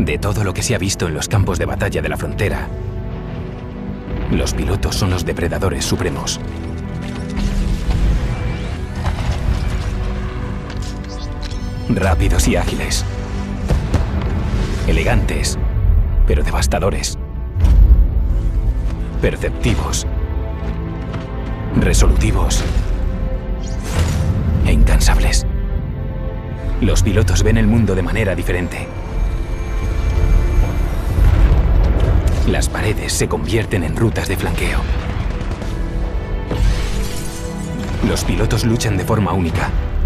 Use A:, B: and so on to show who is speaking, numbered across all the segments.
A: De todo lo que se ha visto en los campos de batalla de la frontera, los pilotos son los depredadores supremos. Rápidos y ágiles. Elegantes, pero devastadores. Perceptivos. Resolutivos. E incansables. Los pilotos ven el mundo de manera diferente. Las paredes se convierten en rutas de flanqueo. Los pilotos luchan de forma única.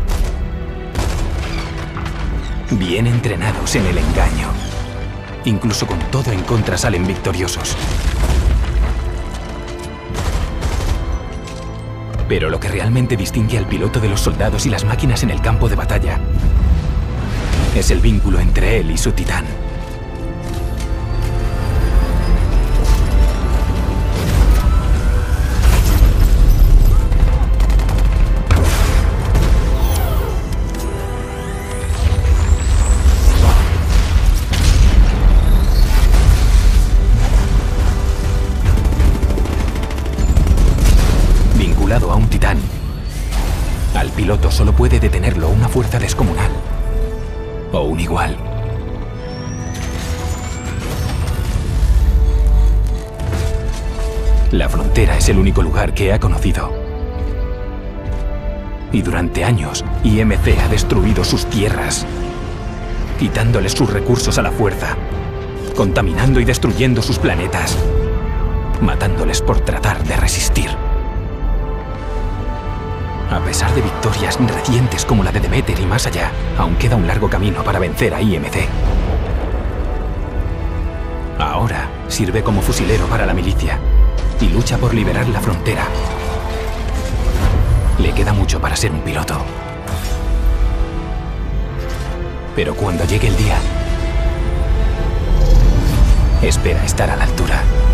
A: Bien entrenados en el engaño. Incluso con todo en contra salen victoriosos. Pero lo que realmente distingue al piloto de los soldados y las máquinas en el campo de batalla es el vínculo entre él y su titán. Vinculado a un titán, al piloto solo puede detenerlo una fuerza descomunal. O un igual. La frontera es el único lugar que ha conocido. Y durante años, IMC ha destruido sus tierras, quitándoles sus recursos a la fuerza, contaminando y destruyendo sus planetas, matándoles por tratar de resistir. A pesar de victorias recientes como la de Demeter y más allá, aún queda un largo camino para vencer a IMC. Ahora sirve como fusilero para la milicia y lucha por liberar la frontera. Le queda mucho para ser un piloto. Pero cuando llegue el día, espera estar a la altura.